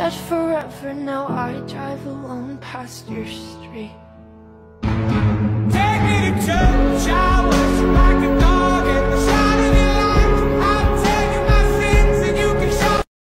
watched forever, now I drive alone past your street.